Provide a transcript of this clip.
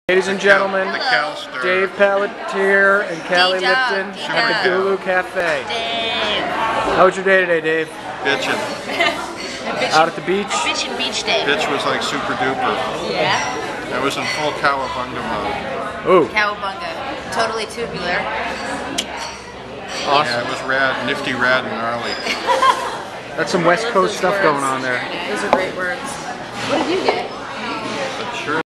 Ladies and gentlemen, Dave Pelletier and Callie Lipton at the Gulu Cafe. Dave. How was your day today, Dave? Bitchin'. Out at the beach? Bitchin' beach day. Bitch was like super duper. Yeah. I was in full cowabunga mode. Ooh. Cowabunga. Totally tubular. Awesome. Yeah, it was rad, nifty, rad, and gnarly. That's some West Coast stuff going on there. Those are great words. What did you get?